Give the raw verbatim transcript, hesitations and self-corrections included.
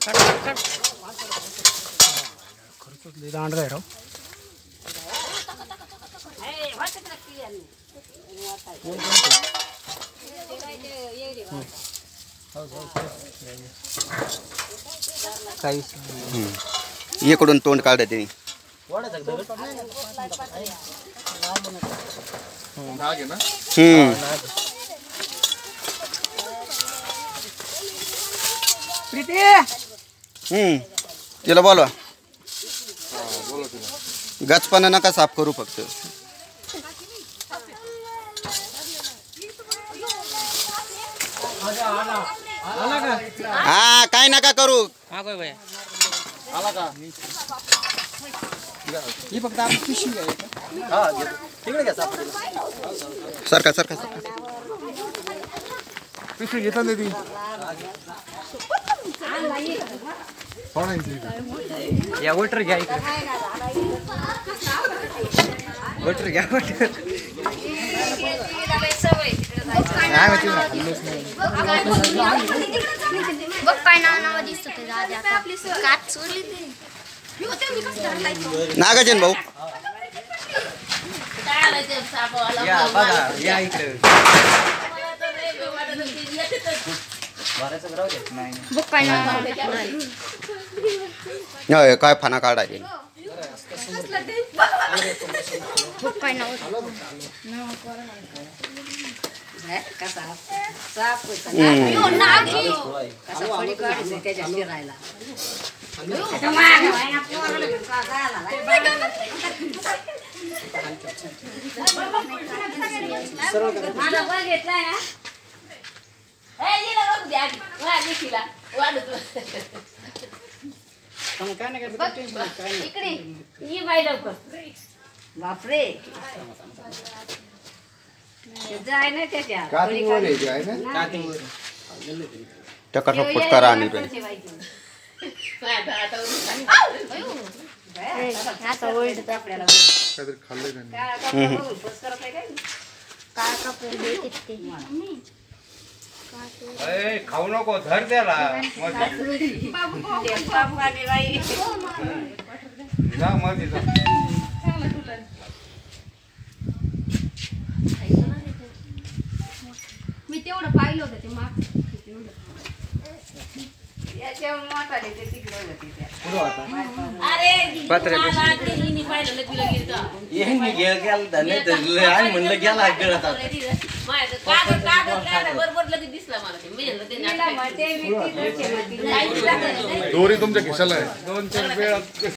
खर्च लई दांड आहे राव. इकडून तोंड काढ ते हम्म प्रीती हम्म तिला बोलवा. गचपानं नका साफ करू फक्त. हा काय नका करू. आला का ही फक्त आपली पिशवी आहे का? हा तिकडे घ्या साफ. सरका सरका सरका पिशवी घेता नाही ती या वॉटर घ्या इकडे. वॉटर घ्या वॉटर. काय माहिती बघ काय नाव दिसत काच चोरली ते नागार्जुन भाऊ या बघा या इकडे. बघ काय नाव होय काय फाना काढायचे. बघ काय नाव इकडे ही बाई लवकर. बापरे जाय ना त्याच्या टका फुटकारा आणि आता ओल्ड आपल्याला काहीतरी खाल्लंय त्यांनी. काय कपडे देते ते खाऊ नको धर त्याला जा मग मी तेवढं पाहिलं होतं ते माग म्हणलं गेला दोरी तुमच्या खिशाला आहे. दोन चार वेळा